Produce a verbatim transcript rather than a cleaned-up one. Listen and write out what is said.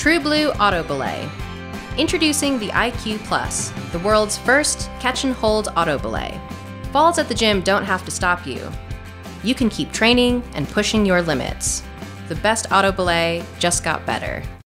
TRUBLUE Auto Belay. Introducing the I Q Plus, the world's first catch-and-hold auto belay. Falls at the gym don't have to stop you. You can keep training and pushing your limits. The best auto belay just got better.